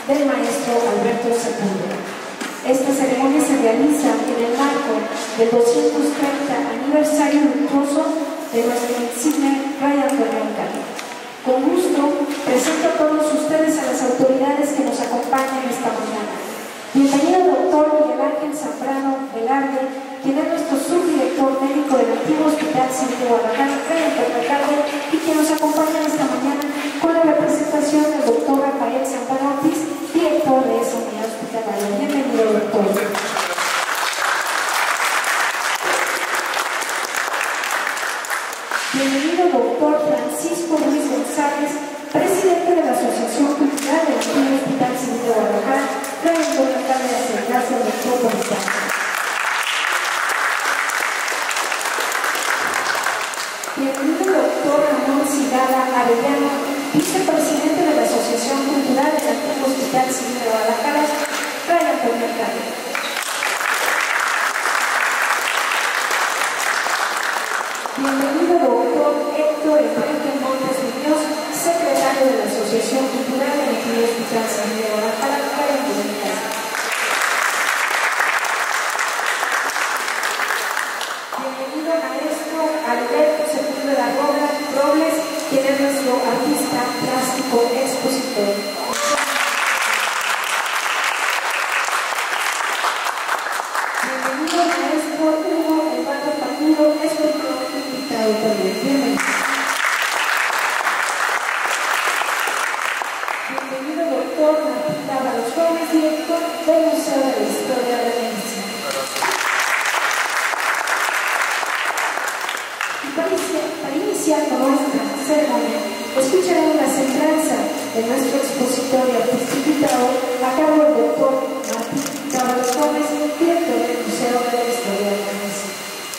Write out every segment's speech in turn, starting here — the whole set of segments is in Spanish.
del maestro Alberto Sepúlveda. Esta ceremonia se realiza en el marco del 230 aniversario luctuoso de nuestro insigne Fray Antonio Alcalde. Con gusto presento a todos ustedes a las autoridades que nos acompañan esta mañana. Bienvenido doctor Miguel Ángel Zambrano Velarde, quien es nuestro subdirector médico del antiguo Hospital Civil de Guadalajara, Fray Antonio Alcalde, y quien nos acompaña esta mañana con la representación del doctor Rafael Zambrano Ortiz, director de esa unidad hospitalaria. Bienvenido, doctor. Bienvenido, doctor Francisco Ruiz González, presidente de la Asociación Cultural del antiguo Hospital Civil de Guadalajara. Fray Antonio Alcalde, gracias, doctor, por estar. Bienvenido, doctor Ramón Cigala Arellano, vicepresidente de la Asociación Cultural del antiguo Hospital Civil de Guadalajara. Fray Antonio Alcalde. Bienvenido, doctor Héctor Enrique Montes Muñoz, secretario de la Asociación Cultural del antiguo Hospital Civil de Guadalajara. Fray Antonio Alcalde. Bienvenido, maestro Alberto Sepúlveda Robles, quien es nuestro artista plástico expositor. Bienvenido, maestro Hugo Eduardo Pacudo, escultor invitado también. Bienvenido. Bienvenido, doctor Martín Dávalos Gómez, director del Museo de la Historia de la Medicina. Para iniciar con nuestra ceremonia, escucharemos la semblanza de nuestro expositor y artista invitado a cargo del doctor Martín Dávalos Gómez, director del Museo de la Historia de la Medicina.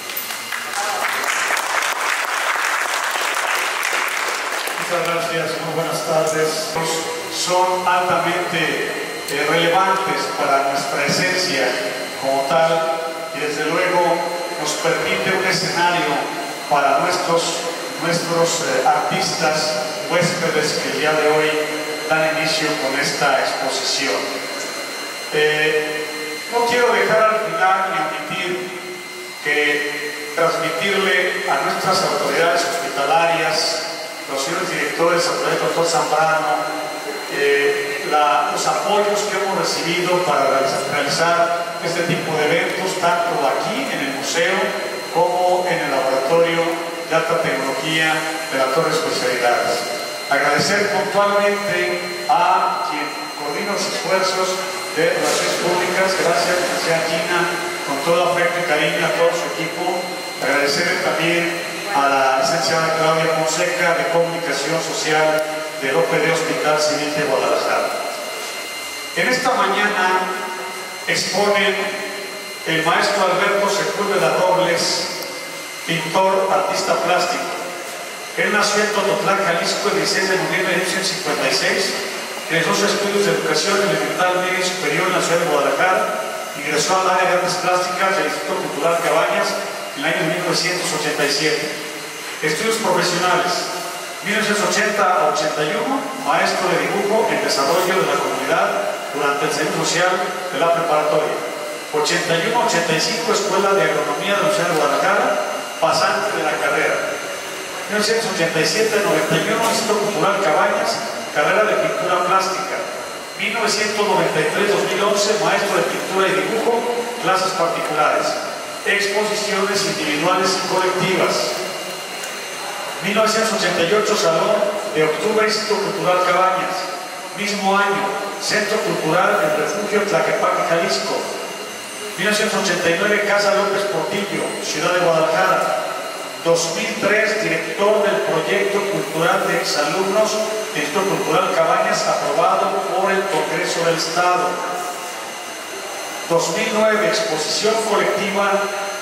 Muchas gracias, muy buenas tardes. Son altamente relevantes para nuestra esencia como tal y desde luego nos permite un escenario para nuestros artistas huéspedes que el día de hoy dan inicio con esta exposición. No quiero dejar al final ni omitir que transmitirle a nuestras autoridades hospitalarias, los señores directores, al doctor Zambrano, los apoyos que hemos recibido para realizar este tipo de eventos, tanto aquí en el museo como en el laboratorio de alta tecnología de la Torre de Especialidades. Agradecer puntualmente a quien coordina los esfuerzos de relaciones públicas, gracias a Gina, con todo afecto y cariño a todo su equipo. Agradecer también a la licenciada Claudia Fonseca de Comunicación Social del OPD Hospital Civil de Guadalajara. En esta mañana exponen el maestro Alberto Sepúlveda Robles, pintor, artista plástico. Él nació en Tototlán, Jalisco, el 16 de noviembre de 1956. Realizó sus estudios de educación elemental, media y superior en la ciudad de Guadalajara. Ingresó al área de artes plásticas del Instituto Cultural Cabañas en el año 1987. Estudios profesionales: 1980 a 81, maestro de dibujo en desarrollo de la comunidad durante el servicio social de la preparatoria. 81-85, Escuela de Agronomía de la Universidad de Guadalajara, pasante de la carrera. 1987-91, Instituto Cultural Cabañas, carrera de pintura plástica. 1993-2011, maestro de pintura y dibujo, clases particulares, exposiciones individuales y colectivas. 1988, Salón de Octubre, Instituto Cultural Cabañas. Mismo año, Centro Cultural del Refugio Tlaquepaque, Jalisco. 1989, Casa López Portillo, Ciudad de Guadalajara. 2003, director del proyecto cultural de exalumnos del Instituto Cultural Cabañas, aprobado por el Congreso del Estado. 2009, exposición colectiva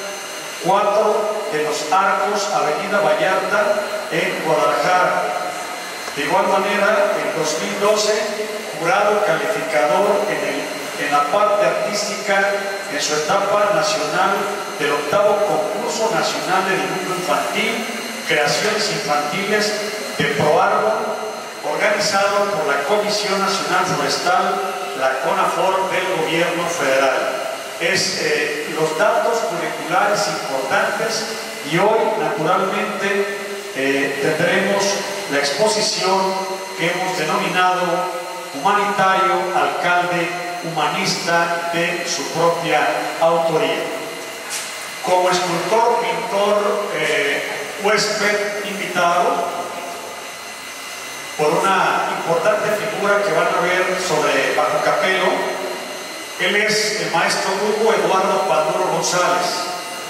4 de los Arcos, Avenida Vallarta, en Guadalajara. De igual manera, en 2012, jurado calificador en la parte artística en su etapa nacional del 8º Concurso Nacional de Dibujo Infantil, Creaciones Infantiles de ProArbo, organizado realizado por la Comisión Nacional Forestal, la CONAFOR del Gobierno Federal. Los datos curriculares importantes, y hoy naturalmente tendremos la exposición que hemos denominado Humanitario, Alcalde Humanista, de su propia autoría. Como escultor, pintor, huésped invitado por una importante figura que van a ver sobre Bajo Capelo. Él es el maestro Hugo Eduardo Panduro González.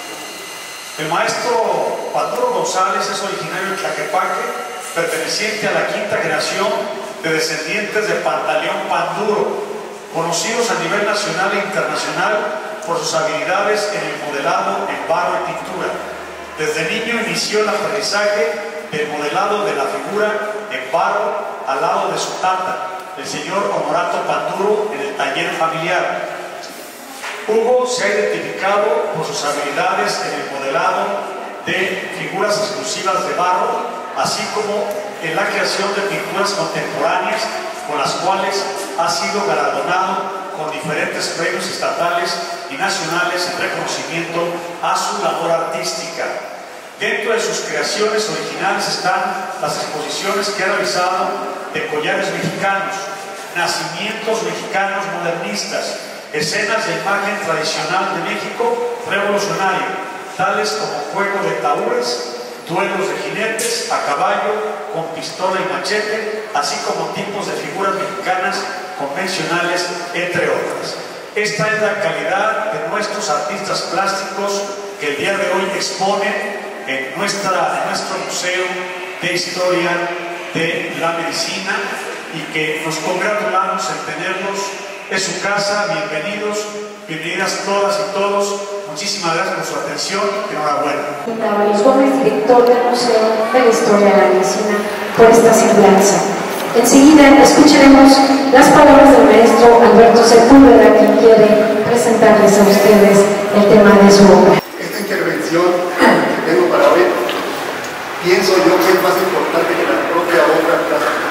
El maestro Panduro González es originario de Tlaquepaque, perteneciente a la quinta generación de descendientes de Pantaleón Panduro, conocidos a nivel nacional e internacional por sus habilidades en el modelado en barro y pintura. Desde niño inició el aprendizaje del modelado de la figura en barro al lado de su tata, el señor Honorato Panduro, en el taller familiar. Hugo se ha identificado por sus habilidades en el modelado de figuras exclusivas de barro, así como en la creación de pinturas contemporáneas, con las cuales ha sido galardonado con diferentes premios estatales y nacionales en reconocimiento a su labor artística. Dentro de sus creaciones originales están las exposiciones que ha realizado de collares mexicanos, nacimientos mexicanos modernistas, escenas de imagen tradicional de México revolucionario, tales como juego de tahúres, duelos de jinetes a caballo con pistola y machete, así como tipos de figuras mexicanas convencionales, entre otras. Esta es la calidad de nuestros artistas plásticos que el día de hoy exponen en nuestro Museo de Historia de la Medicina, y que nos congratulamos en tenerlos en su casa. Bienvenidas todas y todos. Muchísimas gracias por su atención. Enhorabuena. Los Gómez, director del Museo de la Historia de la Medicina, por esta semblanza. Enseguida escucharemos las palabras del maestro Alberto Sepúlveda, quien quiere presentarles a ustedes el tema de su obra. Esta intervención que tengo para hoy, pienso yo que es más importante que la propia obra plástica.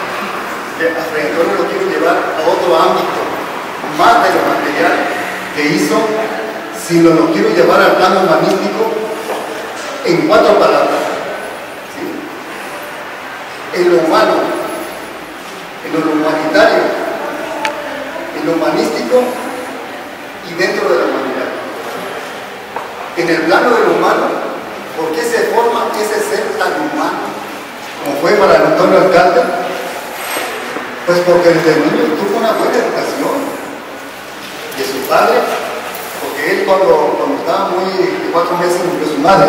A Fray Antonio lo quiero llevar a otro ámbito, más de lo material que hizo, sino lo quiero llevar al plano humanístico en 4 palabras. ¿Sí? En lo humano, en lo humanitario, en lo humanístico y dentro de la humanidad. En el plano de lo humano, ¿por qué se forma ese ser tan humano como fue para Antonio Alcalde? Pues porque desde niño tuvo una buena educación de su padre, porque él cuando estaba de 4 meses murió su madre.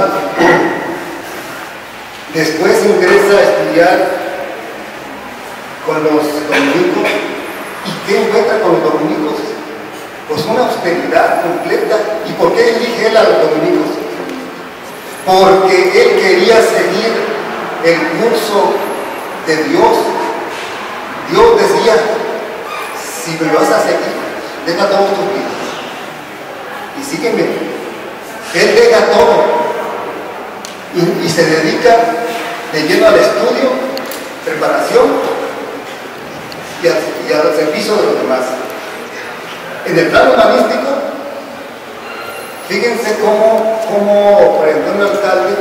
Después ingresa a estudiar con los dominicos. ¿Y qué encuentra con los dominicos? Pues una austeridad completa. ¿Y por qué elige él a los dominicos? Porque él quería seguir el curso de Dios. Dios decía, si me vas a seguir, deja todos tus vidas y sígueme. Él deja todo y se dedica de lleno al estudio, preparación y al servicio de los demás. En el plano humanístico, fíjense cómo Fray Antonio Alcalde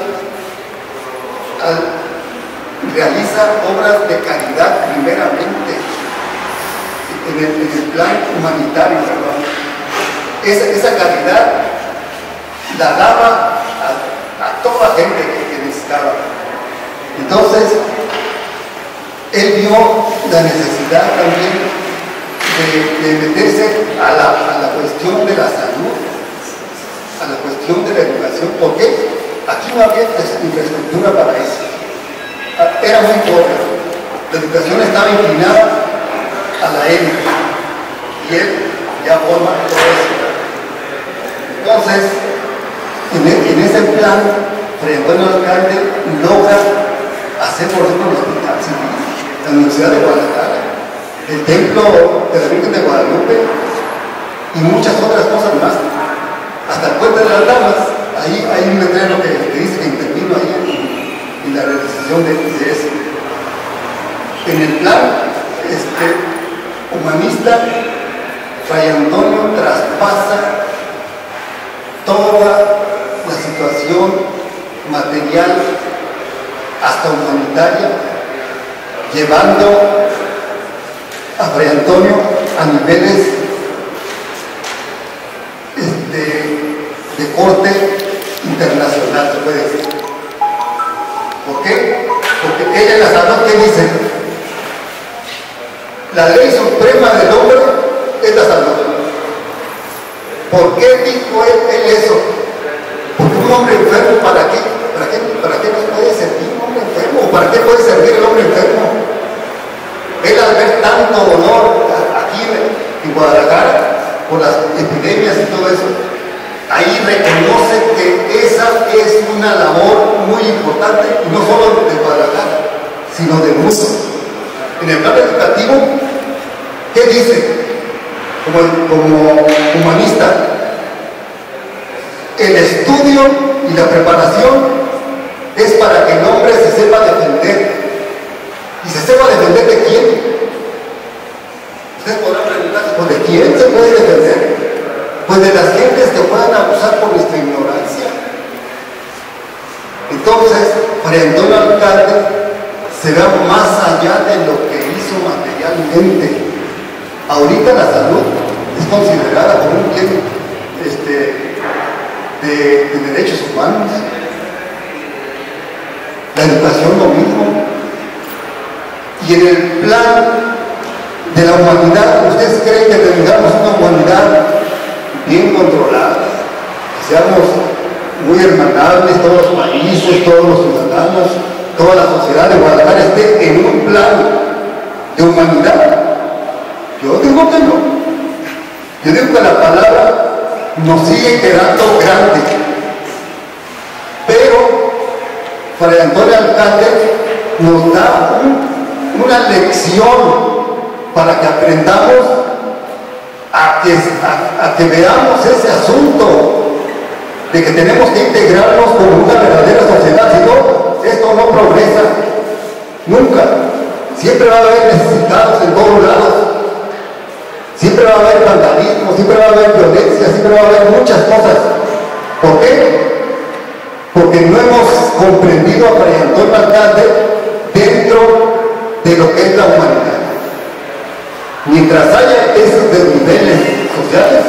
realiza obras de caridad primeramente en el plan humanitario, ¿verdad? Esa caridad la daba a toda gente que necesitaba. Entonces él vio la necesidad también de meterse a la cuestión de la salud, a la cuestión de la educación, porque aquí no había infraestructura para eso. Era muy pobre, la educación estaba inclinada a la élite y él ya forma todo eso. Entonces, en ese plan, Fray Antonio Alcalde logra hacer, por ejemplo, el Hospital Civil, la Universidad de Guadalajara, el Templo de la Virgen de Guadalupe y muchas otras cosas más. Hasta el Puente de las Damas, ahí hay un letrero que dice que intervino ahí en la realización de eso. En el plan humanista, Fray Antonio traspasa toda la situación material hasta humanitaria, llevando a Fray Antonio a niveles de corte internacional, se puede decir. ¿Por qué? Porque ella en la salud, ¿qué dice? La ley suprema del hombre es la salud. ¿Por qué dijo él eso? Porque un hombre enfermo, ¿para qué nos puede servir un hombre enfermo? ¿Para qué puede servir el hombre enfermo? Él, al ver tanto dolor aquí en Guadalajara, por las epidemias y todo eso, ahí reconoce que esa es una labor muy importante, y no solo de Guadalajara, sino del mundo. En el plan educativo, ¿qué dice? Como humanista, el estudio y la preparación es para que el hombre se sepa defender. ¿Y se sepa defender de quién? Ustedes podrán preguntarse, ¿pues de quién se puede defender? Pues de las gentes que puedan abusar por nuestra ignorancia. Entonces, Fray Antonio Alcalde se va más allá de lo que hizo materialmente. Ahorita la salud es considerada como un bien de derechos humanos. La educación lo mismo. Y en el plan de la humanidad, ¿ustedes creen que tengamos una humanidad bien controlada? Que seamos muy hermanables, todos los países, todos los ciudadanos, toda la sociedad de Guadalajara esté en un plan de humanidad. Yo digo que no. Yo digo que la palabra nos sigue quedando grande. Pero Fray Antonio Alcalde nos da una lección para que aprendamos a que veamos ese asunto de que tenemos que integrarnos como una verdadera sociedad. Si no, esto no progresa nunca. Siempre va a haber necesitados en todos lados. Siempre va a haber vandalismo, siempre va a haber violencia, siempre va a haber muchas cosas. ¿Por qué? Porque no hemos comprendido a Fray Antonio Alcalde dentro de lo que es la humanidad. Mientras haya esos desniveles sociales,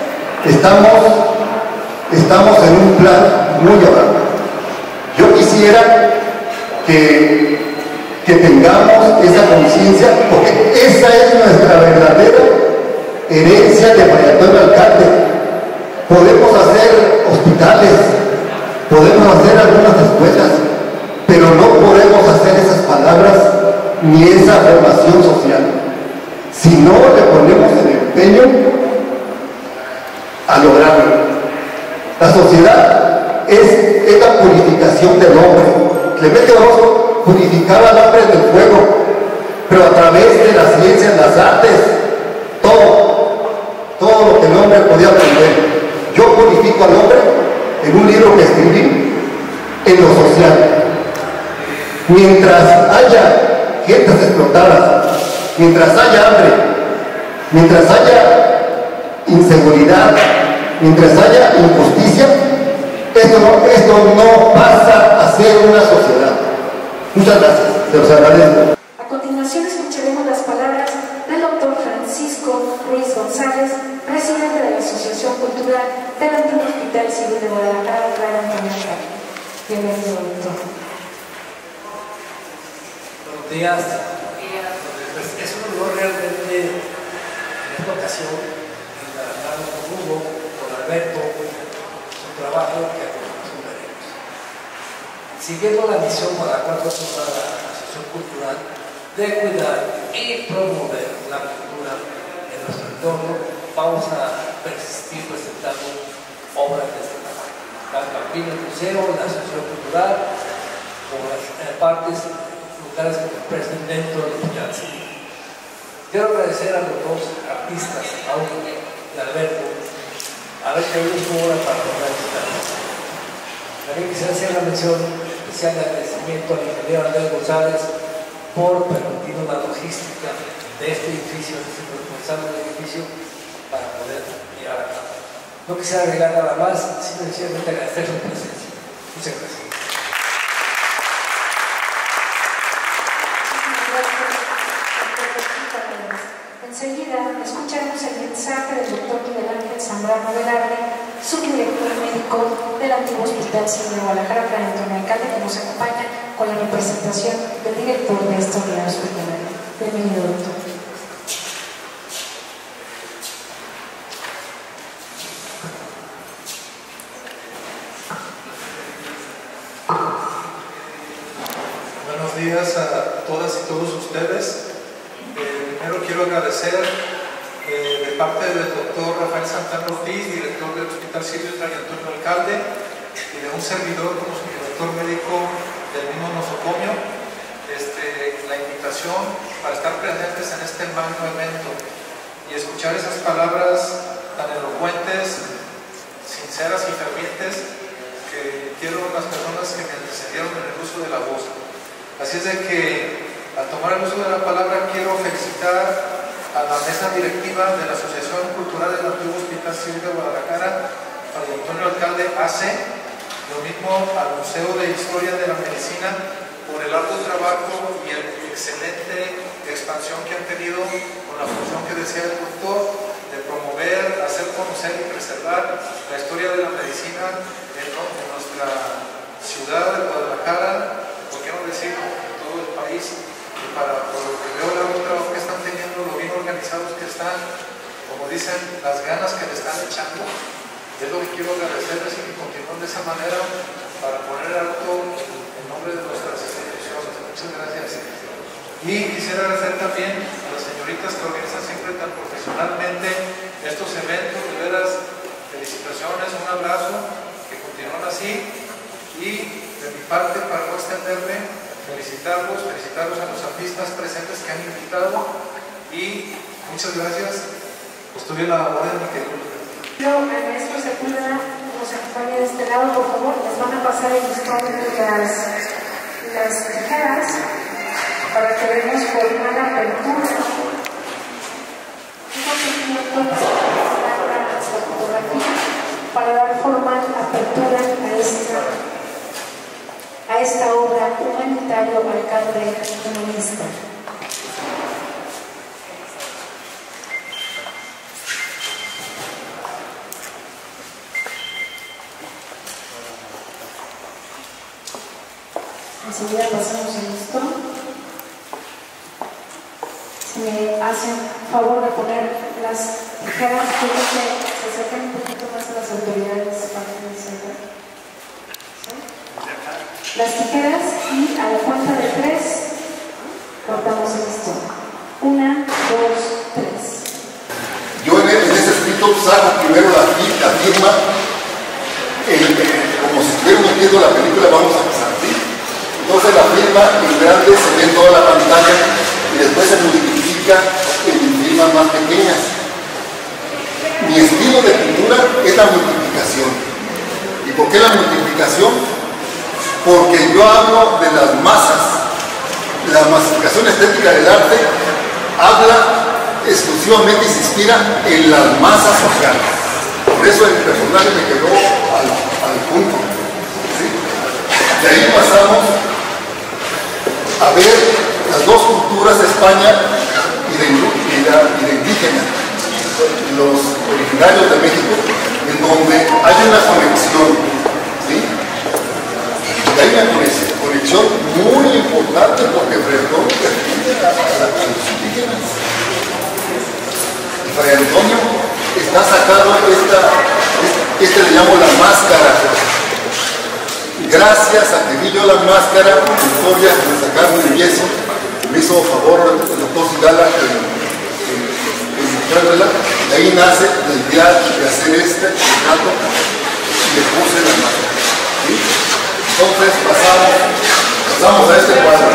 estamos en un plan muy abajo. Yo quisiera que tengamos esa conciencia, porque esa es nuestra verdadera herencia de Fray Antonio Alcalde. Podemos hacer hospitales, podemos hacer algunas escuelas, pero no podemos hacer esas palabras ni esa formación social si no le ponemos el empeño a lograrlo. La sociedad es la purificación del hombre. Clemente Orozco purificaba al hombre del fuego, pero a través de la ciencia, las artes, todo lo que el hombre podía aprender. Yo purifico al hombre en un libro que escribí en lo social. Mientras haya gentes explotadas, mientras haya hambre, mientras haya inseguridad, mientras haya injusticia, esto no pasa a ser una sociedad. Muchas gracias, se los agradezco. A continuación escucharemos las palabras del doctor Francisco Ruiz González, presidente de la Asociación Cultural del Antiguo Hospital Civil de Guadalajara, Fray Antonio Alcalde. Bienvenido, doctor. Buenos días. Pues es un honor realmente en esta ocasión hablar con Hugo, con Alberto, su trabajo que a continuación veremos. Siguiendo la misión para la cual fue fundada la Asociación Cultural de cuidar y promover la cultura en nuestro entorno, vamos a persistir presentando obras de este trabajo, tanto aquí en el museo, en la Asociación Cultural, como las partes lugares que se expresan dentro del hospital civil. Quiero agradecer a los dos artistas, a Hugo y a Alberto, haber traído su obra para lograr esta misión. También quisiera hacer una mención especial de agradecimiento al ingeniero Andrés González, por permitirnos la logística de este edificio, de este responsable del edificio, para poder llevar a cabo. No quisiera agregar nada más, sino sencillamente agradecer su presencia. Muchas gracias. Enseguida escucharemos el mensaje del doctor Miguel Ángel Zambrano Velarde, subdirector médico del antiguo Hospital Civil de Guadalajara, Fray Antonio Alcalde, que nos acompaña con la representación del director de esta unidad hospitalaria. Bienvenido, doctor. Buenos días a todas y todos ustedes. Primero quiero agradecer de parte del doctor Rafael Santana Ortiz, director del Hospital Civil Fray Antonio Alcalde, y de un servidor como su director médico del mismo nosocomio, la invitación para estar presentes en este magno evento y escuchar esas palabras tan elocuentes, sinceras y fervientes que quiero las personas que me antecedieron en el uso de la voz. Así es de que al tomar el uso de la palabra quiero felicitar a la mesa directiva de la Asociación Cultural del Antiguo Hospital Civil de Guadalajara, Fray Antonio Alcalde AC, lo mismo al Museo de Historia de la Medicina por el arduo trabajo y la excelente expansión que han tenido con la función que decía el doctor de promover, hacer conocer y preservar la historia de la medicina en nuestra ciudad de Guadalajara, por qué no decir en todo el país. Y para, por lo que veo, el trabajo que están teniendo, lo bien organizados que están, como dicen, las ganas que le están echando, es lo que quiero agradecerles y que continúen de esa manera para poner alto en nombre de nuestras instituciones. Muchas gracias. Y quisiera agradecer también a las señoritas que organizan siempre tan profesionalmente estos eventos. De veras, felicitaciones, un abrazo, que continúen así. Y de mi parte, para no extenderme, felicitarlos a los artistas presentes que han invitado y muchas gracias. Estoy en la orden, mi querido. Yo, maestro Sepúlveda, nos acompaña de este lado, por favor. Les van a pasar el listón de las tijeras para que veamos formal apertura. Para dar formal apertura a esta obra humanitario alcalde humanista. Enseguida pasamos el listón. Si me hacen favor de poner las tijeras, quiero que se acerquen un poquito más a las autoridades para que se vean. Las tijeras y a la cuenta de 3 cortamos el listón. 1, 2, 3. Yo en ese escrito saco primero la firma, como si estuviéramos viendo la película, vamos a pasar, ¿sí? Entonces la firma en grande se ve en toda la pantalla y después se multiplica en firmas más pequeñas. Mi estilo de pintura es la multiplicación. ¿Y por qué la multiplicación? Porque yo hablo de las masas. La masificación estética del arte habla exclusivamente y se inspira en las masas sociales. Por eso el personaje me quedó al punto, ¿sí? De ahí pasamos a ver las dos culturas de España y de indígena, los originarios de México, en donde hay una conexión, ¿sí? Y hay una conexión muy importante porque Fredón pertenece a los indígenas. Y Fray Antonio está sacando le llamo la máscara. Gracias a que vi yo la máscara, Victoria, que me sacaron el yeso, me hizo favor el doctor Sigala en mostrármela, de ahí nace la idea de hacer este retrato y le puse la máscara, ¿sí? Entonces pasamos a este cuadro.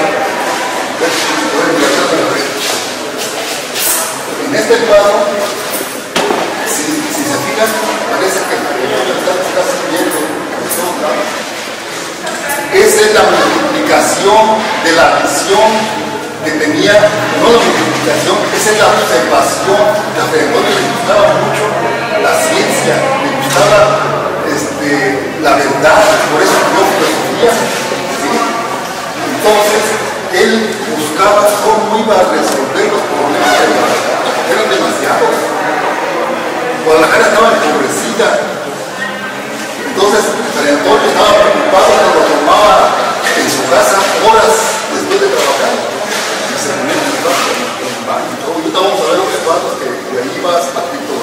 En este cuadro, si se fijan, parece que está siguiendo. Esa es la multiplicación de la visión que tenía no la multiplicación, esa es la observación. A Fray Antonio le gustaba mucho la ciencia, le gustaba la verdad, por eso estudió filosofía, ¿sí? Entonces él buscaba cómo iba a resolver los problemas de Guadalajara, eran demasiados. Guadalajara estaba empobrecida. Entonces Fray Antonio estaba preocupado cuando tomaba en su casa horas después de trabajar y se ponía en el banco, ahorita vamos a ver unos cuadros que de ahí vas a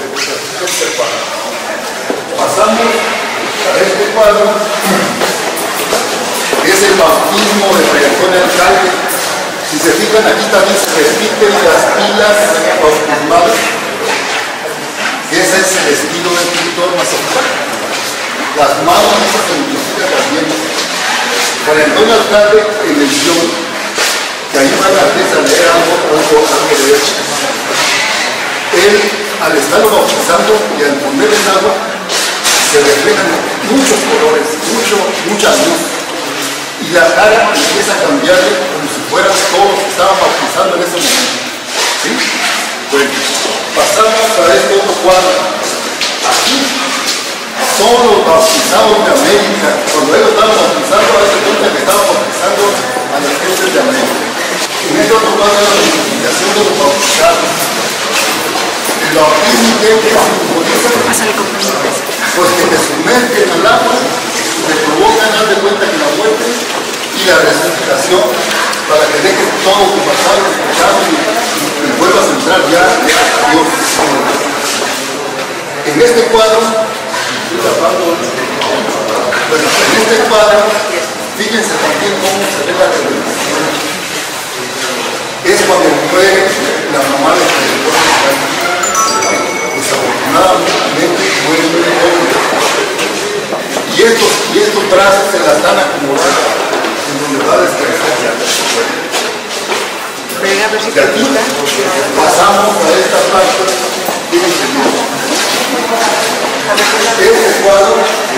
pasamos a este cuadro, que es el bautismo de Fray Antonio Alcalde. Si se fijan, aquí también se repiten las pilas bautismales. Ese es el estilo del pintor Mazatlán. Las manos no se identifican también. Fray Antonio Alcalde en el guión, que ahí van a leer algo de eso. Él, al estarlo bautizando y al poner el agua, se reflejan muchos colores, mucha luz. Y la cara empieza a cambiarle como si fueran todos los que estaban bautizando en ese momento. ¿Sí? Bueno, pasamos a este otro cuadro. Aquí son los bautizados de América. Cuando ellos estaban bautizando, a ese cuenta que estaban bautizando a las gentes de América. En este otro cuadro la multiplicación de los bautizados. El bautismo que simboliza, pues que te sumergen al agua, te provocan, haz de cuenta que la muerte y la resucitación, para que dejes todo tu pasado, tus pecados y vuelvas a entrar ya a Dios. En este cuadro, fíjense también cómo se ve la revelación. Es cuando muere la mamá de Jesús. Desafortunadamente muere muy joven. Y estos brazos se la están acomodando en donde va a descansar. De aquí pasamos a esta parte. Fíjense bien. Este cuadro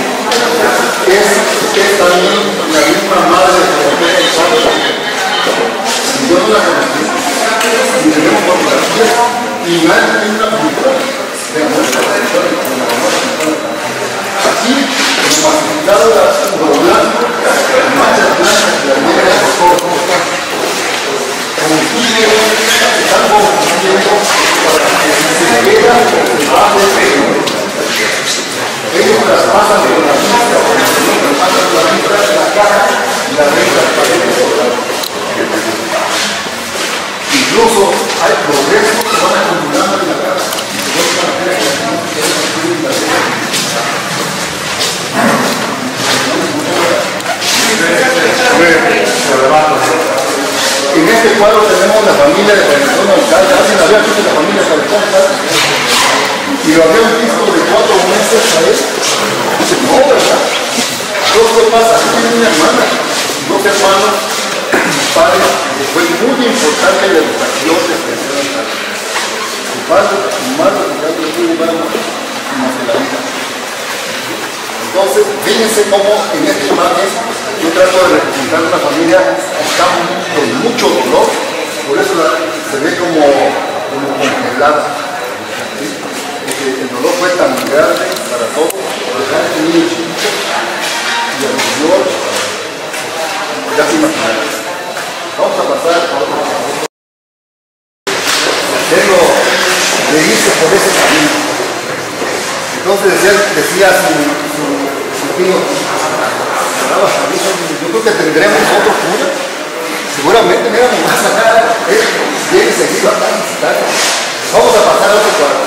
es también la misma madre de Fray Antonio Alcalde. Yo no la conocí. Y tenemos fotografías y nadie tiene una película de la muerte de Fray Antonio Alcalde. Aquí, masificado lo blanco, manchas blancas, las negras, están confundiendo para que se queda debajo de ellos traspasan con la vista, traspasan con la vista de la caja y la ven las paredes. Incluso hay progresos que van acumulando en la casa y se vuelven a hacer en este cuadro tenemos la familia de Fray Antonio Alcalde. ¿Alguien había visto la familia de Fray Antonio Alcalde? Y lo habían visto de 4 meses a él. No, ¿verdad? Entonces, ¿qué pasa? Tiene una hermana, 2 hermanos, su padre, que fue muy importante en la educación de Fray Antonio Alcalde. Su padre, su madre, le fue llevar más de la vida. Entonces, fíjense cómo en esta imagen yo trato de representar una familia que está con mucho dolor, por eso se ve como congelada. ¿Sí? Porque el dolor fue tan grande para todos, dejar este niño chiquito y al Señor, ya se imaginarán. Vamos a pasar a otro lado. Hacerlo de irse por ese camino. Entonces decía su tío, yo creo que tendremos otro cura. Seguramente, mira, nos va a sacar, viene seguido acá a visitar. Vamos a pasar a otro cuadro.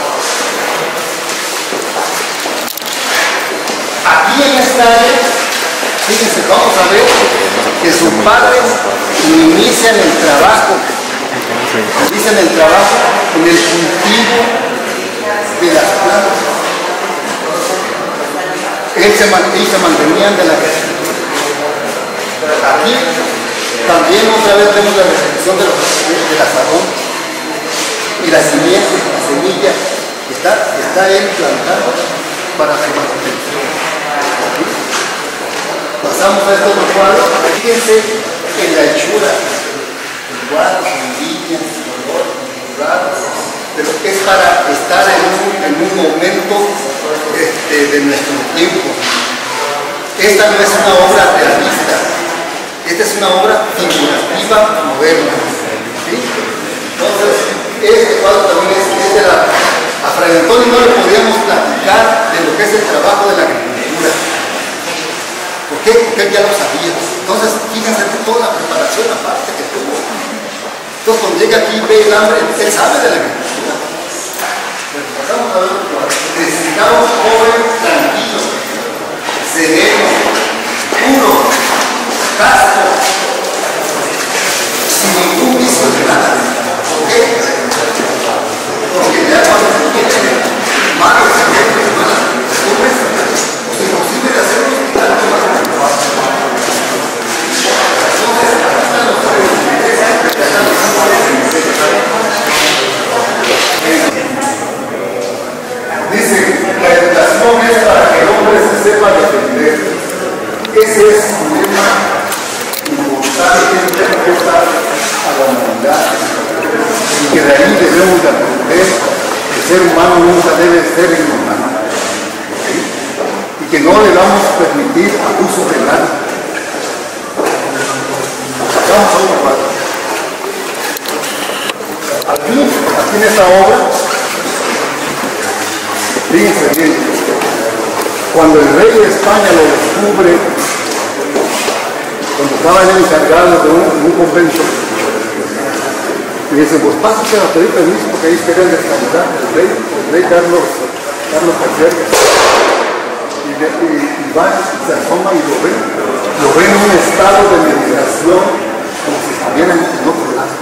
Aquí en esta área, fíjense, vamos a ver que sus padres inician el trabajo. Inician el trabajo en el cultivo de las plantas. Ellos se mantenían de la agricultura. Aquí también otra vez vemos la recepción del azadón y la simiente, la semilla está él plantado para su mantención. Pasamos a este otro cuadro. Fíjense en la hechura, el cuadro. de nuestro tiempo. Esta no es una obra realista, esta es una obra figurativa moderna. ¿Sí? Entonces, este cuadro también es de la... A Fray Antonio no le podíamos platicar de lo que es el trabajo de la agricultura. ¿Por qué? Porque él ya lo sabía. Entonces, fíjense toda la preparación aparte que tuvo. Entonces, cuando llega aquí y ve el hambre, él sabe de la agricultura. Pero pasamos a ver otro cuadro. Necesitaba un joven tranquilo, sereno, puro, casto, sin ningún vicio de nada. ¿Por qué? Porque ya cuando se tiene malos ejemplos, malas costumbres, es imposible de hacer un hospital con más preocupación. Dice, la educación es para que el hombre se sepa defender. Ese es un tema importante que aporta a la humanidad. Y que de ahí debemos de aprender que el ser humano nunca debe ser inhumano. Y que no le vamos a permitir abuso de nada. Vamos a otro cuadro. Aquí en esta obra, fíjense bien, cuando el rey de España lo descubre, cuando estaba él encargado de un convento, y dice, pues pásate a pedir permiso porque ahí querían descansar el rey Carlos III. Y va, se asoma y lo ve en un estado de meditación como si estuviera en otro lado.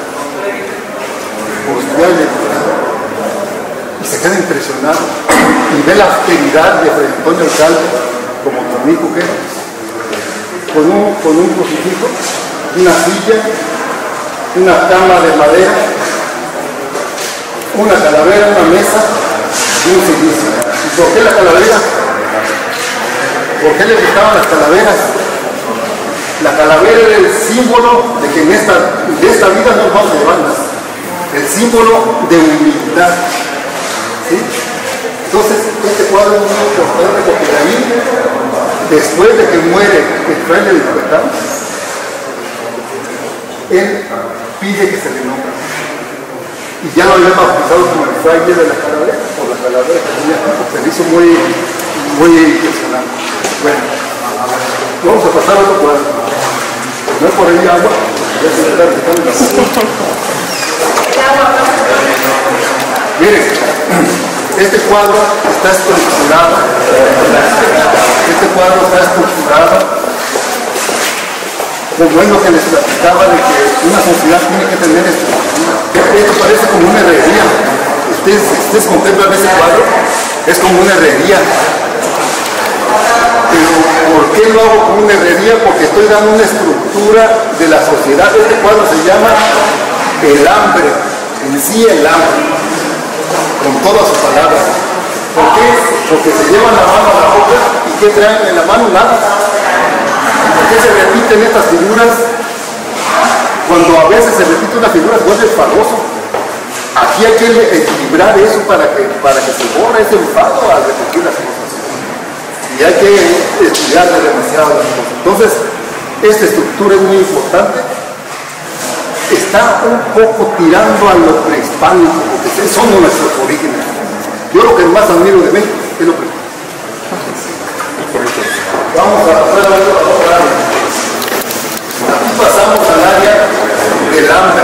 Y se queda impresionado y ve la austeridad de Fray Antonio Alcalde como tu amigo que era, con un crucifijo, una silla, una cama de madera, una calavera, una mesa y un cilicio. ¿Y por qué la calavera? ¿Por qué le gustaban las calaveras? La calavera era el símbolo de que en esta vida no vamos de bandas. El símbolo de humildad. ¿Sí? Entonces, este cuadro es muy importante porque de ahí, después de que muere el fraile de libertad, él pide que se le nombre. Y ya lo había bautizado como el fraile de la calavera, por la calavera que tenía, se le hizo muy impresionante. Bueno, vamos a pasar a otro cuadro. No es por ahí agua, ya se le está quitando la agua. Miren, este cuadro está estructurado. Como es lo que les platicaba de que una sociedad tiene que tener estructura. Esto parece como una herrería. Ustedes contemplan ese cuadro, es como una herrería. Pero ¿por qué lo hago como una herrería? Porque estoy dando una estructura de la sociedad. Este cuadro se llama El hambre, en sí el hambre, con todas sus palabras. ¿Por qué? Porque se llevan la mano a la boca y ¿qué traen en la mano? Nada. ¿Por qué se repiten estas figuras? Cuando a veces se repite una figura se vuelve enfadoso. Aquí hay que equilibrar eso para que se borre ese enfado al repetir las cosas. Y hay que estudiarle demasiado las cosas. Entonces, esta estructura es muy importante. Está un poco tirando a lo prehispánico, porque son nuestros orígenes. Yo lo que más admiro de México es lo prehispánico. Vamos a pasar a otra área. Aquí pasamos al área del hambre.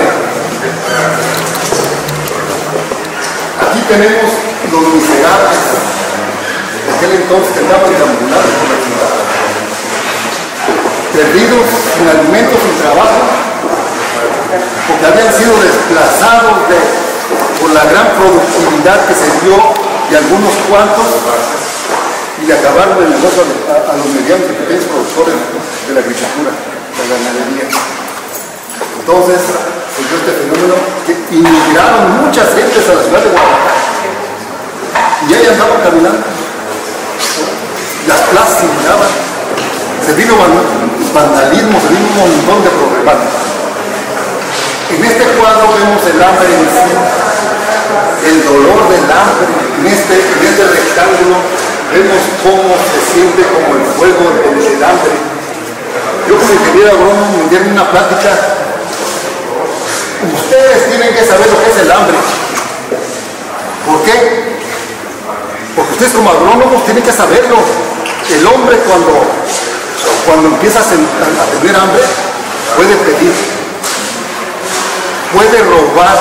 Aquí tenemos los miserables, de aquel entonces que andaban deambulando por la ciudad, perdidos, sin alimentos, sin trabajo, porque habían sido desplazados por la gran productividad que se dio de algunos cuantos y le acabaron el negocio a los medianos y pequeños productores de la agricultura, de la ganadería. Entonces se dio este fenómeno que inmigraron muchas gentes a la ciudad de Guadalajara y ahí andaban caminando. Las plazas se inundaban, se vino vandalismo, se vino un montón de problemáticas. En este cuadro vemos el hambre en sí, el dolor del hambre, en este rectángulo vemos cómo se siente como el fuego del hambre. Yo como ingeniero agrónomo me dieron una plática. Ustedes tienen que saber lo que es el hambre. ¿Por qué? Porque ustedes como agrónomos tienen que saberlo. El hombre cuando empieza a tener hambre, puede pedir, puede robar,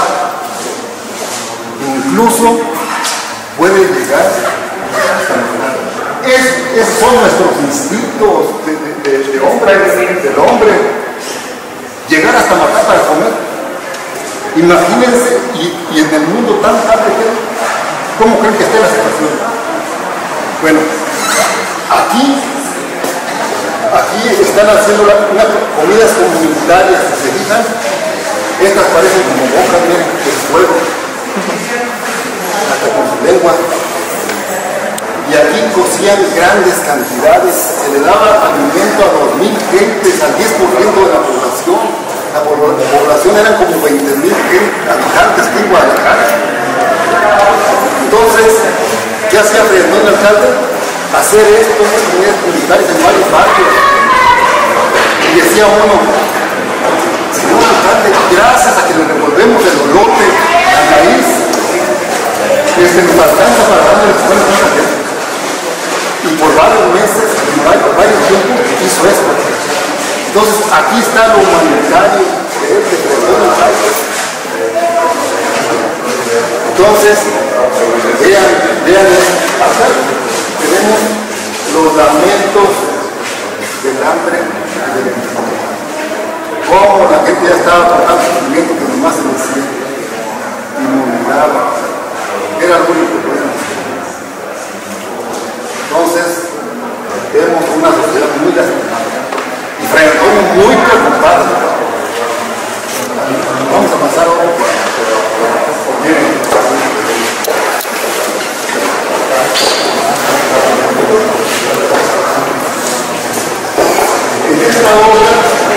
incluso puede llegar hasta matar. Esos son nuestros instintos de hombre, del hombre. Llegar hasta matar para comer. Imagínense, y en el mundo tan pequeño, ¿cómo creen que esté la situación? Bueno, aquí están haciendo unas comidas comunitarias, si se fijan. Estas parecen como bocas, miren, de fuego, hasta con su lengua. Y aquí cocían grandes cantidades, se le daba alimento a 2,000 gentes, al 10% de la población. La población eran como 20,000 habitantes aquí en Guadalajara. Entonces, ¿qué hacía Fray Antonio Alcalde? Hacer esto, comunidades comunitarias en varios barrios. Y decía uno, señor alcalde, gracias a que le revolvemos el olote al maíz, nos alcanza para darle las escuelas a la gente. Y por varios meses, varios tiempos, hizo esto. Entonces, aquí está lo humanitario de Fray Antonio Alcalde. Entonces, vean acá tenemos los lamentos del hambre y del enfermo. Cómo la gente ya estaba por tanto sufrimiento que nomás se decía y murmuraba. Era el único problema. Entonces, vemos una sociedad muy lastimada y Fray Antonio muy preocupado. Vamos a pasar ahora. Miren. En esta obra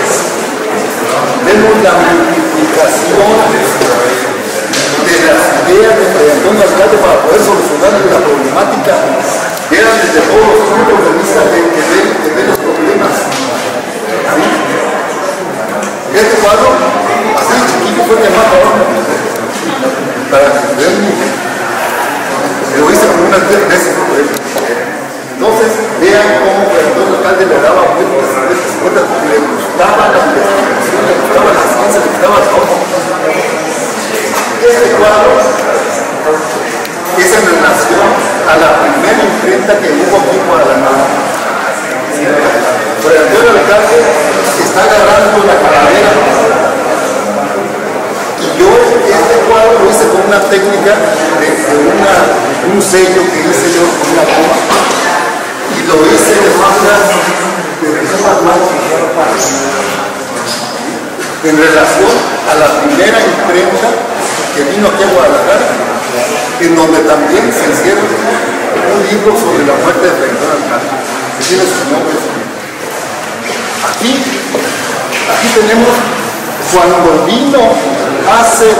vemos la multiplicación de las ideas de Fray Antonio Alcalde para poder solucionar la problemática. Eran desde todos los puntos de vista de ver los problemas. ¿Sí? Este cuadro, así chiquito, fue llamado ahora para que vean. Lo hice como unas 10 veces. Entonces, vean cómo Fray Antonio Alcalde le daba vueltas porque le gustaba la investigación, le gustaba la ciencia, le gustaba todo. Este cuadro es en relación a la primera imprenta que hubo aquí en Guadalajara. Fray Antonio Alcalde está agarrando la calavera. Y yo este cuadro lo hice con una técnica de un sello que hice yo con una goma. Y lo hice de manera en relación a la primera imprenta que vino aquí a Guadalajara, en donde también se hicieron un libro sobre la muerte de Fray Antonio Alcalde, que tiene su nombre. Aquí tenemos cuando vino hace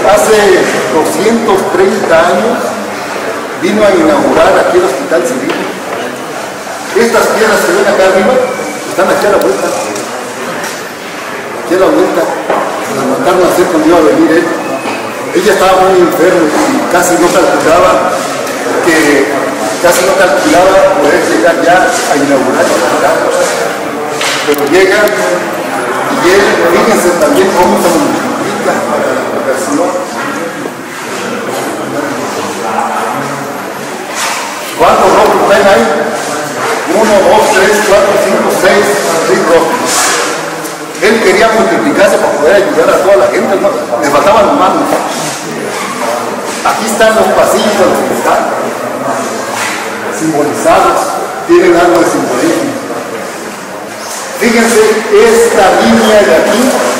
230 años, vino a inaugurar aquí el Hospital Civil. Estas piedras que ven acá arriba están aquí a la vuelta. Aquí a la vuelta. La mandaron a hacer cuando iba a venir él. Ella estaba muy enferma y casi no calculaba poder llegar ya a inaugurar el hospital. Pero llega y él, fíjense también cómo se multiplica para la población. ¿Cuántos rojos ven ahí? 1, 2, 3, 4, 5, 6 rojos. Él quería multiplicarse para poder ayudar a toda la gente, ¿no? Le faltaban los manos. Aquí están los pasillos del hospital, simbolizados, tienen algo de simbolismo. Fíjense esta línea de aquí,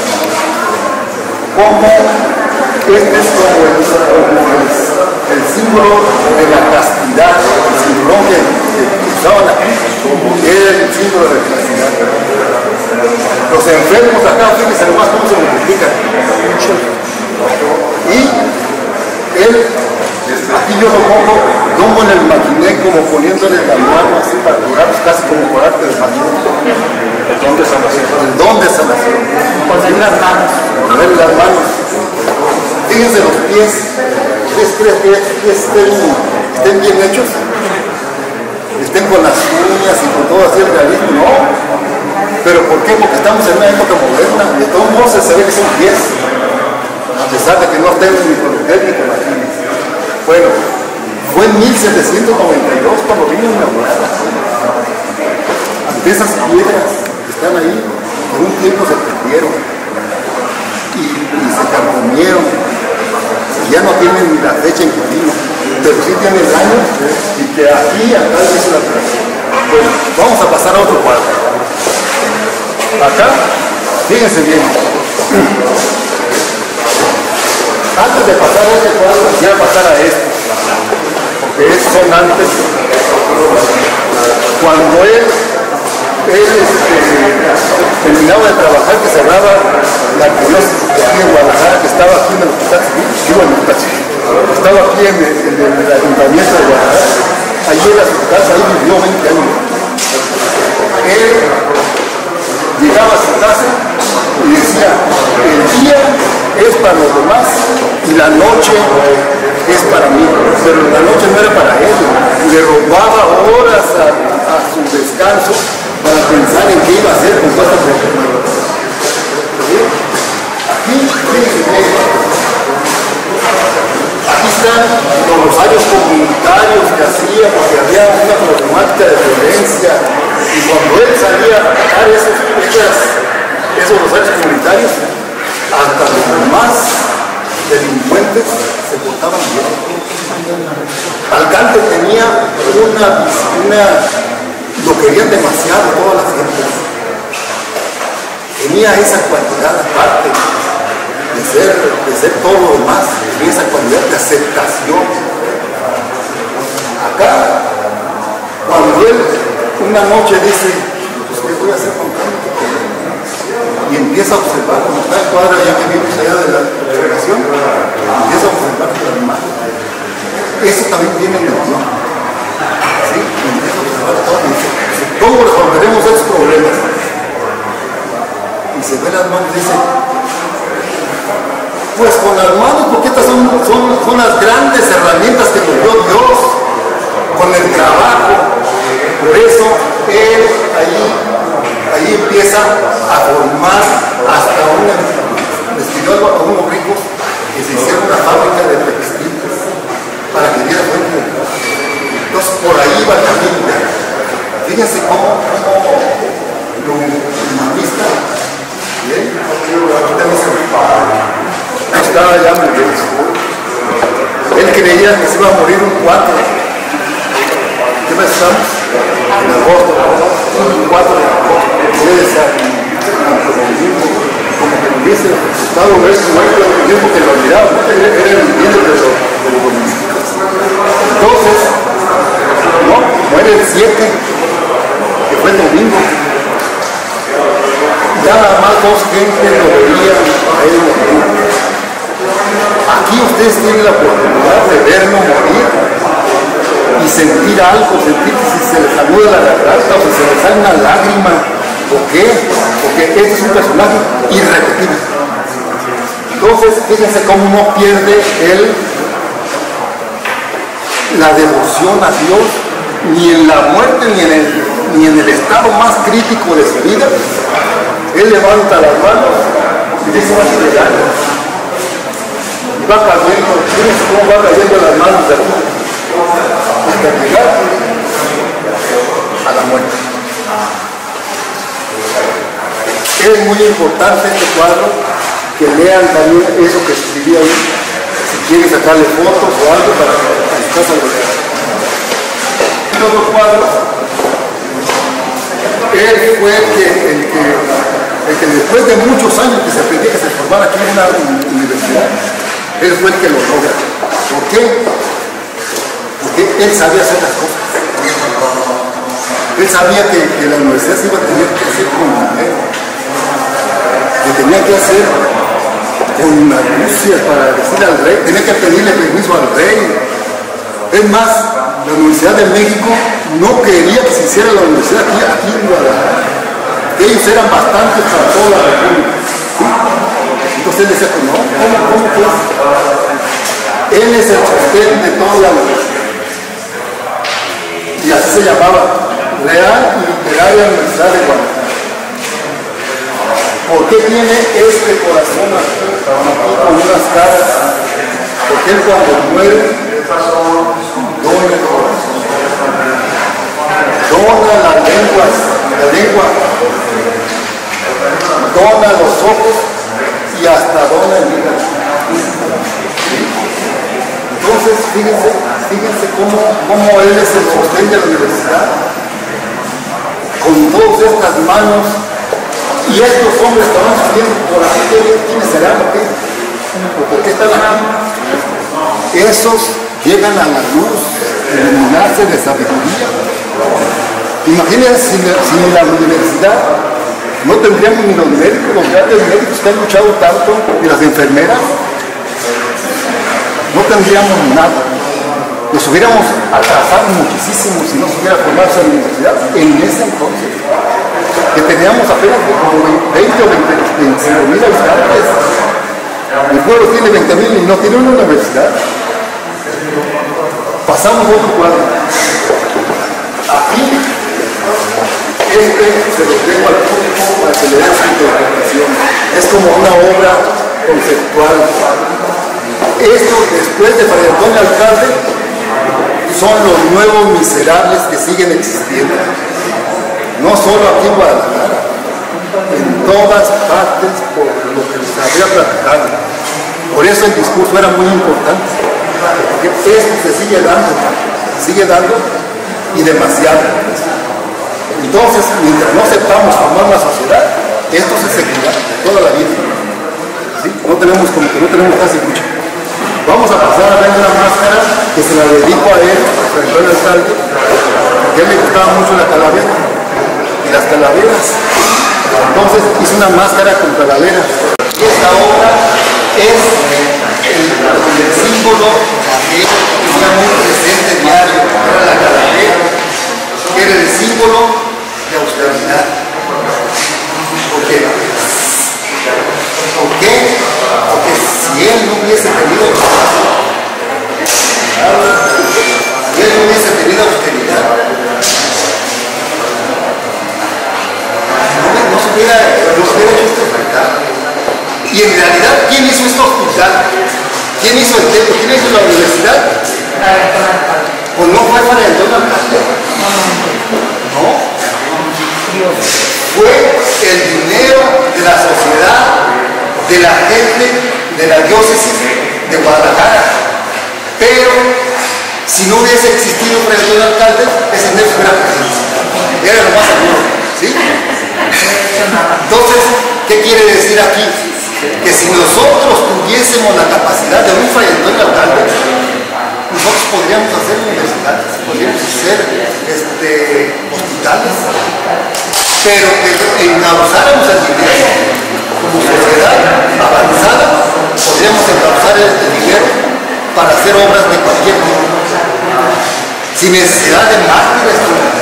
como este es como el símbolo de la castidad, el símbolo que usaba la gente, era el símbolo de la castidad. Los enfermos acá, fíjense nomás cómo se multiplican. Y él, Aquí yo lo pongo, no me lo imaginé como poniéndole la mano así para curar, casi como por arte de magia. El don de sanación. El don de sanación. Poner las manos. Poner las manos. Fíjense los pies. ¿Ustedes creen que estén bien hechos? Estén con las uñas y con todo así el realismo. No. ¿Pero por qué? Porque estamos en una época moderna. De todos modos se ve que son pies. A pesar de que no tengo ni con el técnico, imagínense. Bueno, fue en 1792 cuando vino mi abuela. Ante esas piedras que están ahí, por un tiempo se perdieron y se carcomieron. Y ya no tienen ni la fecha en que vino, pero sí tienen el año y que aquí, acá hizo la operación. Bueno, vamos a pasar a otro cuadro. Acá, fíjense bien. Antes de pasar a este cuadro, quisiera pasar a este, porque estos son antes. Cuando él terminaba de trabajar, que cerraba la arquidiócesis aquí en Guadalajara, que estaba aquí en el hospital civil, estaba aquí en el ayuntamiento de Guadalajara, allí era su casa, ahí vivió 20 años. Él llegaba a su casa y decía, el día es para los demás y la noche es para mí, pero la noche no era para él, le robaba horas a su descanso para pensar en qué iba a hacer con todas estas enfermedades. Aquí están los rosarios comunitarios que hacía porque había una problemática de violencia y cuando él salía a atacar esos rosarios comunitarios, hasta los más delincuentes se portaban bien. Alcalde tenía lo querían demasiado todas las gentes. Tenía esa cualidad aparte de ser todo lo demás, tenía esa cualidad de aceptación. Acá, cuando él una noche dice, pues ¿qué voy a hacer con tanto? Y empieza a observar, como está el cuadro ya que vimos allá de la congregación, empieza a observar el animal. Eso también tiene el Dios. ¿Sí? Empieza a observar todo y dice, ¿cómo resolveremos esos problemas? Y se ve las manos y dice, pues con las manos, porque estas son las grandes herramientas que nos dio Dios, con el trabajo. Por eso él ahí empieza a formar hasta les pidió a unos ricos que se hiciera una fábrica de textiles para que diera fuente. Entonces por ahí va el camino. Fíjense cómo lo humanista, ¿bien? Aquí también se estaba ya muy bien. Él creía que se iba a morir un 4. ¿Qué mes estamos? En agosto, un 4 de agosto. Como que lo hubiese estado muerto el tiempo que lo miraba, era el líder de los dominicos. Entonces, no, muere el 7, que fue el domingo. Nada más 2 gentes lo veían a él morir. Aquí ustedes tienen la oportunidad de verlo morir y sentir algo, sentir que si se les saluda la garganta o si se les sale una lágrima. ¿Por qué? Porque este es un personaje irrepetible. Entonces, fíjense cómo no pierde él la devoción a Dios, ni en la muerte, ni en el estado más crítico de su vida. Él levanta las manos y dice, va a llegar. Y va cayendo, fíjense cómo va cayendo las manos de Dios hasta llegar a la muerte. Es muy importante este cuadro, que lean también eso que escribí ahí, si quieren sacarle fotos o algo para que su casa lo vean. En otro cuadro, él fue el que después de muchos años que se pedía que se formara aquí en una universidad, él fue el que lo logra. ¿Por qué? Porque él sabía hacer las cosas. Él sabía que la universidad se iba a tener que hacer con dinero, que tenía que hacer con anuncios para decirle al rey, tenía que pedirle permiso al rey, Es más, la Universidad de México no quería que se hiciera la universidad aquí en Guadalajara. Ellos eran bastantes para toda la República. ¿Sí? Entonces él decía, no, ¿cómo pues? Él es el sostén de toda la universidad. Y así se llamaba, Real y Literaria Universidad de Guadalajara. ¿Por qué tiene este corazón aquí con unas caras? Porque él cuando muere dona el corazón, dona las lenguas, la lengua, dona los ojos y hasta dona el hígado. Entonces, fíjense cómo él es el sostén de la universidad, con todas estas manos, y estos hombres que van subiendo por aquí, ¿quiénes serán o qué? ¿Por qué están aquí? Esos llegan a la luz, iluminarse de sabiduría. Imagínense si en la universidad no tendríamos ni los médicos, los grandes médicos que han luchado tanto, y las enfermeras, no tendríamos nada. Nos hubiéramos atrasado muchísimo si no se hubiera formado esa universidad en ese entonces, que teníamos apenas como 20 o 25,000 habitantes. El pueblo tiene 20,000 y no tiene una universidad. Pasamos a otro cuadro. Aquí, se lo tengo al público para que le den su interpretación. Es como una obra conceptual. Esto, después de Fray Antonio Alcalde, son los nuevos miserables que siguen existiendo. No solo aquí en Guadalajara, en todas partes, por lo que les había platicado. Por eso el discurso era muy importante, porque esto se sigue dando y demasiado. Entonces, mientras no aceptamos formar una sociedad, esto se seguirá toda la vida. ¿Sí? No tenemos casi mucho. Vamos a pasar a ver una máscara que se la dedico a él, a Fray Antonio Alcalde, porque a él le gustaba mucho la calavera y las calaveras. Entonces hizo una máscara con calaveras. Esta obra es el símbolo que era muy presente diario, era la calavera, que era el símbolo de austeridad. ¿Por qué? Porque si él no hubiese tenido austeridad, no se hubiera hecho este hospital. Y en realidad, ¿quién hizo este hospital? ¿Quién hizo el templo? ¿Quién hizo la universidad? Pues no fue Fray Antonio Alcalde. No. Fue el dinero de la sociedad, de la gente, de la diócesis de Guadalajara. Pero si no hubiese existido Fray Antonio Alcalde, ese dinero se hubiera perdido. Era lo más seguro. ¿Sí? Entonces, ¿qué quiere decir aquí? Que si nosotros tuviésemos la capacidad de un Fray Antonio Alcalde, nosotros podríamos hacer universidades, podríamos hacer hospitales, pero que encauzáramos el dinero como sociedad avanzada, podríamos encauzar este dinero para hacer obras de cualquier tipo, sin necesidad de mártires,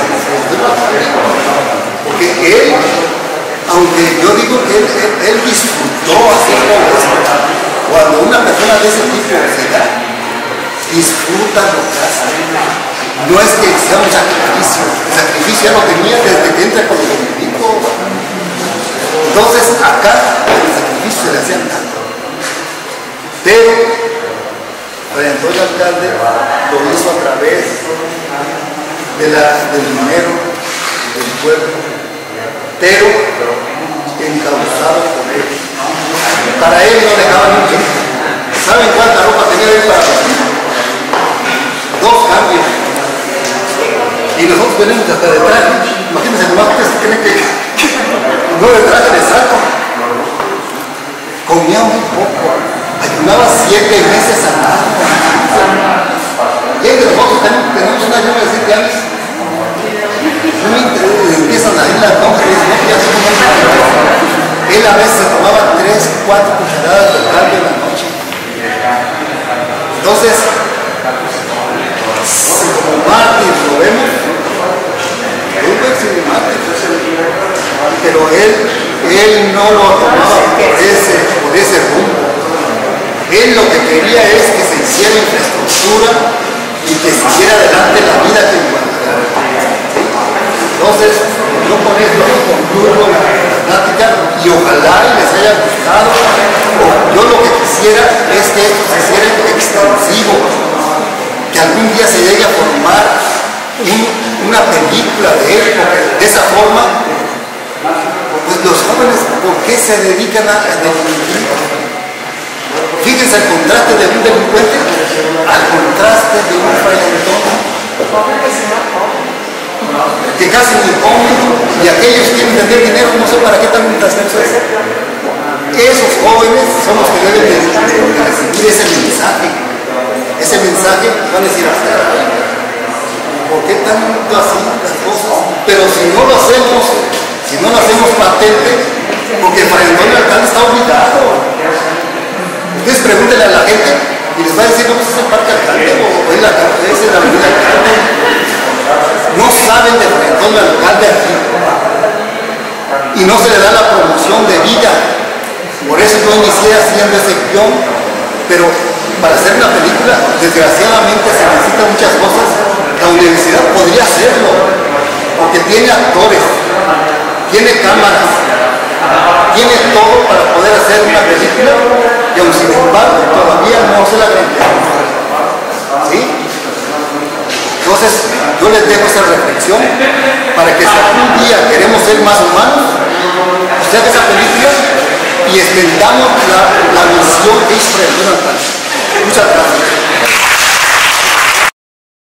porque él, aunque yo digo que él disfrutó haciendo esto, cuando una persona de ese tipo se da, disfruta lo que hace. No es que sea un sacrificio, el sacrificio ya lo tenía desde que entra con los dominicos. Entonces acá el sacrificio se le hacía tanto. Pero Fray Antonio Alcalde lo hizo a través del dinero del pueblo, pero encauzado por él. Para él no dejaba mucho. ¿Saben cuánta ropa tenía él para vestir? 2 cambios. Y nosotros venimos hasta de traje. Imagínense, nomás ustedes creen que no de traje de saco. Comía muy poco. Ayunaba 7 meses al año. Y entre nosotros tenemos una ayuda de 7 años. Empiezan a ir las monjas y dicen, no, ya somos monjas. Él a veces se tomaba 3, 4 cucharadas de caldo en la noche. Entonces, mártir lo vemos, pero él no lo tomaba por ese rumbo. Él lo que quería es que se hiciera infraestructura y que siguiera adelante la vida que igualdad. Entonces, yo con esto concluyo la plática y ojalá les haya gustado. Yo lo que quisiera es que esto se hiciera extensivo, que algún día se llegue a formar una película de él, porque de esa forma, pues los jóvenes, ¿por qué se dedican a delinquir? Fíjense el contraste de un delincuente al contraste de un frayantón que casi ni comen, y aquellos quieren tener dinero, no sé para qué tantas cosas. Esos jóvenes son los que deben de recibir ese mensaje. Ese mensaje van a decir, ¿por qué tanto así las cosas? Pero si no lo hacemos patente, porque Fray Antonio Alcalde está obligado. Ustedes pregúntenle a la gente y les va a decir, no, pues es el Parque Alcalde o es la Avenida Alcalde. No saben de Fray Antonio Alcalde aquí. Y no se le da la promoción de vida. Por eso yo inicié haciendo ese guión. Pero para hacer una película, desgraciadamente se necesitan muchas cosas. La universidad podría hacerlo, porque tiene actores, tiene cámaras, tiene todo para poder hacer una película, y aun sin embargo todavía no se la vendieron. ¿Sí? Entonces yo les dejo esa reflexión para que si algún día queremos ser más humanos, pues haga esa película y extendamos la misión que hizo Fray Antonio Alcalde. Muchas gracias.